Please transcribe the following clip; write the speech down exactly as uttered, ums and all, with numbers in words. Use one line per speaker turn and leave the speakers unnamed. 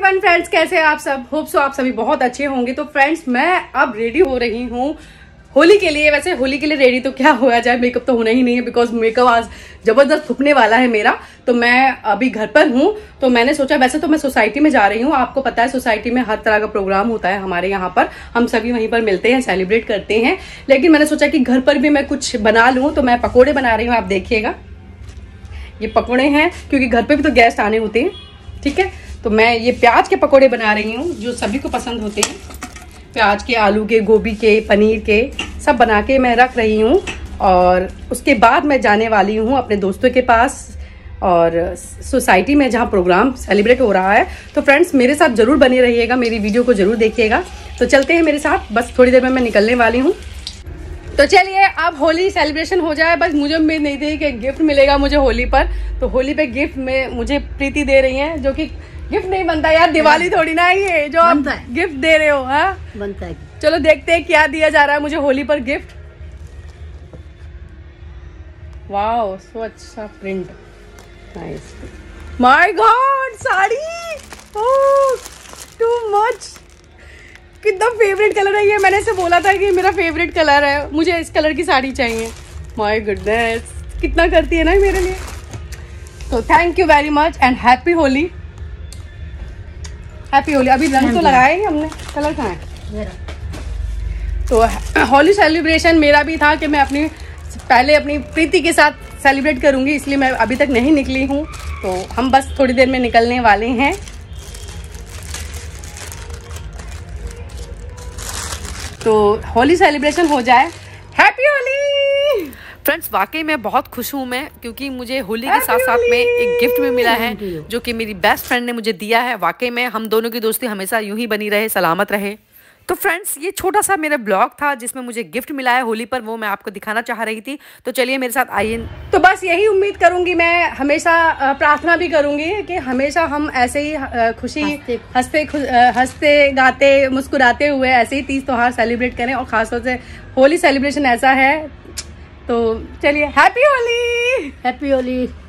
Everyone friends, कैसे हैं आप सब? होप सो आप सभी बहुत अच्छे होंगे। तो फ्रेंड्स, मैं अब रेडी हो रही हूँ होली के लिए। वैसे होली के लिए रेडी तो क्या होया जाए, मेकअप तो होना ही नहीं है बिकॉज मेकअप आज जबरदस्त थुकने वाला है मेरा। तो मैं अभी घर पर हूँ, तो मैंने सोचा, वैसे तो मैं सोसाइटी में जा रही हूँ। आपको पता है सोसाइटी में हर तरह का प्रोग्राम होता है हमारे यहाँ पर, हम सभी वहीं पर मिलते हैं, सेलिब्रेट करते हैं। लेकिन मैंने सोचा कि घर पर भी मैं कुछ बना लूँ, तो मैं पकौड़े बना रही हूँ। आप देखिएगा, ये पकौड़े हैं क्योंकि घर पे भी तो गेस्ट आने होते हैं, ठीक है। तो मैं ये प्याज के पकौड़े बना रही हूँ जो सभी को पसंद होते हैं। प्याज के, आलू के, गोभी के, पनीर के, सब बना के मैं रख रही हूँ। और उसके बाद मैं जाने वाली हूँ अपने दोस्तों के पास और सोसाइटी में जहाँ प्रोग्राम सेलिब्रेट हो रहा है। तो फ्रेंड्स, मेरे साथ जरूर बने रहिएगा, मेरी वीडियो को जरूर देखिएगा। तो चलते हैं मेरे साथ, बस थोड़ी देर में मैं निकलने वाली हूँ। तो चलिए, अब होली सेलिब्रेशन हो जाए। बस मुझे उम्मीद नहीं थी कि गिफ्ट मिलेगा मुझे होली पर। तो होली पे गिफ्ट में मुझे प्रीति दे रही हैं, जो कि गिफ्ट नहीं बनता यार, दिवाली थोड़ी ना है ये जो आप गिफ्ट दे रहे हो। हाँ,
बनता है।
चलो देखते हैं क्या दिया जा रहा है मुझे होली पर गिफ्ट। वाओ, सो अच्छा print, nice. My God, sari, oh too much. कितना फेवरेट कलर है ये। मैंने से बोला था कि मेरा फेवरेट कलर है, मुझे इस कलर की साड़ी चाहिए। माय गुडनेस, कितना करती है ना मेरे लिए। तो thank you very much and happy Holi, happy Holi. अभी रंग तो लगाया ही हमने, कलर कहाँ है? तो होली सेलिब्रेशन मेरा भी था कि मैं अपनी पहले अपनी प्रीति के साथ सेलिब्रेट करूंगी, इसलिए मैं अभी तक नहीं निकली हूँ। तो हम बस थोड़ी देर में निकलने वाले हैं। तो होली सेलिब्रेशन हो जाए। हैप्पी होली
फ्रेंड्स, वाकई में बहुत खुश हूँ मैं, क्योंकि मुझे होली के साथ साथ में एक गिफ्ट भी मिला है जो कि मेरी बेस्ट फ्रेंड ने मुझे दिया है। वाकई में हम दोनों की दोस्ती हमेशा यूं ही बनी रहे, सलामत रहे। तो फ्रेंड्स, ये छोटा सा मेरा ब्लॉग था जिसमें मुझे गिफ्ट मिला है होली पर, वो मैं आपको दिखाना चाह रही थी। तो चलिए मेरे साथ आइए।
तो बस यही उम्मीद करूंगी, मैं हमेशा प्रार्थना भी करूंगी कि हमेशा हम ऐसे ही खुशी हंसते हंसते गाते मुस्कुराते हुए ऐसे ही तीज त्योहार सेलिब्रेट करें, और खासतौर से होली सेलिब्रेशन ऐसा है। तो चलिए, हैप्पी होली,
हैप्पी होली।